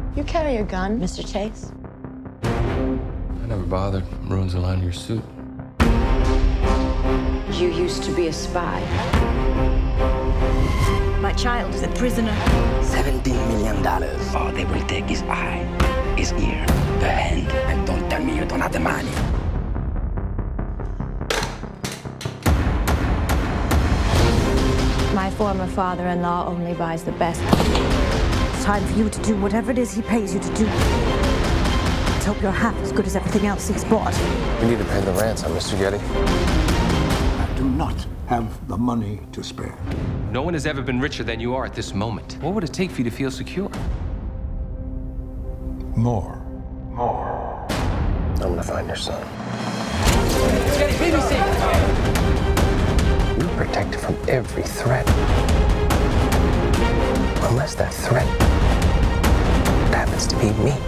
You carry a gun, Mr. Chase? I never bothered. Ruins the line of your suit. You used to be a spy. My child is a prisoner. $17 million. All they will take is eye, his ear, the hand. And don't tell me you don't have the money. My former father-in-law only buys the best. It's time for you to do whatever it is he pays you to do. Let's hope you're half as good as everything else he's bought. We need to pay the ransom, Mr. Getty. I do not have the money to spare. No one has ever been richer than you are at this moment. What would it take for you to feel secure? More. I'm gonna find your son. You're protected from every threat. Unless that threat happens to be me.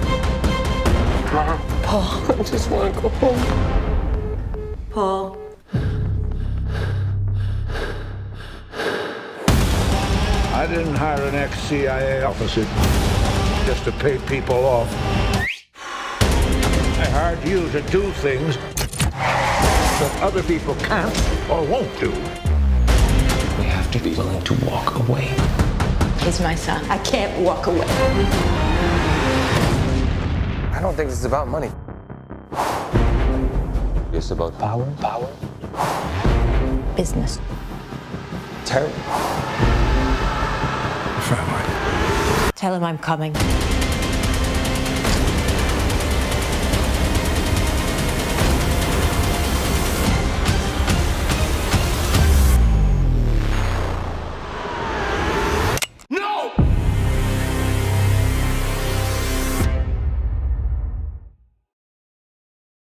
Paul, I just want to go home. Paul. I didn't hire an ex-CIA officer just to pay people off. I hired you to do things that other people can't or won't do. We have to be willing to walk away. He's my son. I can't walk away. I don't think this is about money. It's about power. Business. Terror. Family. Tell him I'm coming.